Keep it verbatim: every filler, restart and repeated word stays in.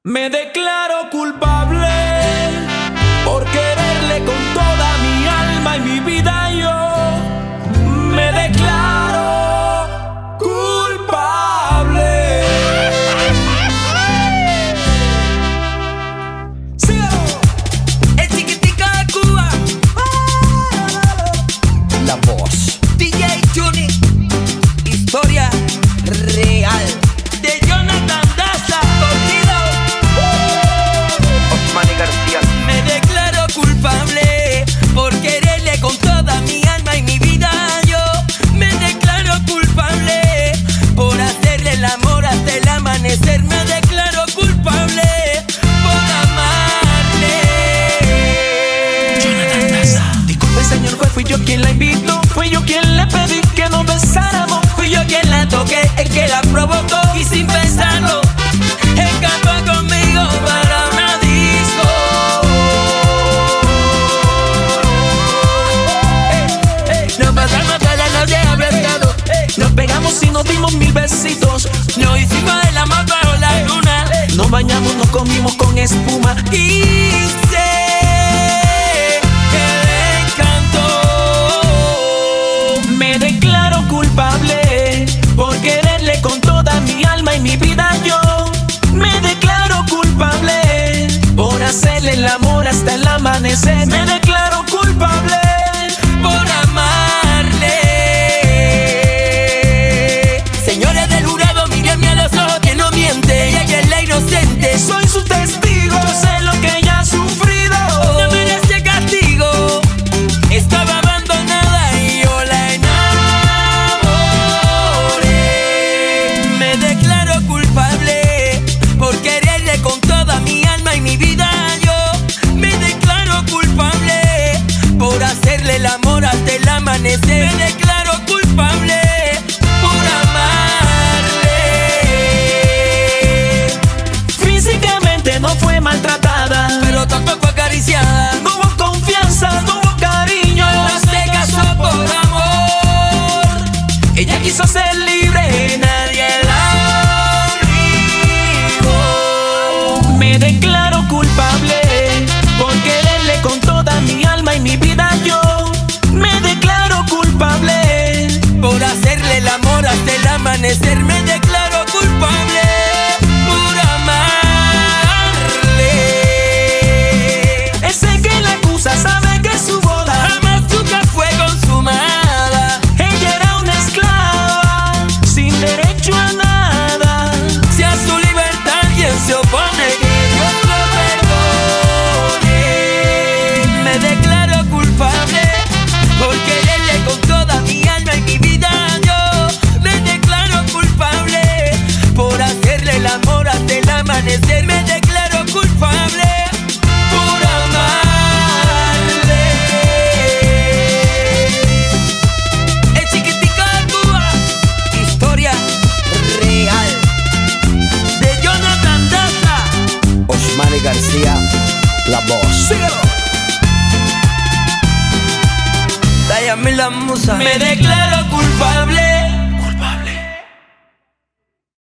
Me declaro culpable por quererle con toda mi alma y mi vida. Yo me declaro culpable. ¡Síguelo! El chiquitico de Cuba, La voz D J Juni, historia real de Jonathan Daza, Corrido, Osman y García. me declaro culpable por quererle con toda mi alma y mi vida. Yo me declaro culpable por hacerle el amor hasta el amanecer. Me declaro culpable por amarle. Jonathan Daza. Disculpe, señor juez, fui yo quien la invitó, fui yo quien le pedí que nos besáramos, Fui yo quien la toqué, el que la provocó y sin pensarlo escapó conmigo para una disco. Nos pasamos toda la noche abrazando, nos pegamos y nos dimos mil besitos, nos hicimos el amor bajo la luna nos bañamos, nos comimos con espuma. y sé que le encantó. Me declaro culpable por quererle con toda mi alma y mi vida. Yo me declaro culpable por hacerle el amor hasta el amanecer. Me declaro culpable Por amarle. Señores del jurado, mírenme a los ojos que no miente. Ella es la inocente. soy su testigo, sé lo que ella ha sufrido. No merece castigo. Estaba abandonada y yo la enamoré. Me declaro culpable por quererle con toda mi alma y mi vida. Yo me declaro culpable por hacerle el amor hasta el amanecer. Me declaro culpable por amarle. Físicamente no fue maltratada, Pero tampoco acariciada. no hubo confianza, no hubo cariño. No se casó por amor. Ella quiso ser libre, Nadie la obligó. me declaro culpable por quererle con toda mi alma y mi vida. Yo me declaro culpable Por hacerle el amor hasta el amanecer. Me declaro culpable por amarle. ese que la acusa sabe que su boda Jamás nunca fue consumada. ella era una esclava sin derecho a nada. Si a su libertad alguien se opone, que Dios lo perdone. Me declaro culpable por quererle con toda mi alma y mi vida. Yo me declaro culpable por hacerle el amor hasta el amanecer. Me declaro culpable por amarle. El chiquitico de Cuba, historia real de Jonathan Daza, Osman y García. La voz. Síguelo. Dayami la musa. Me declaro culpable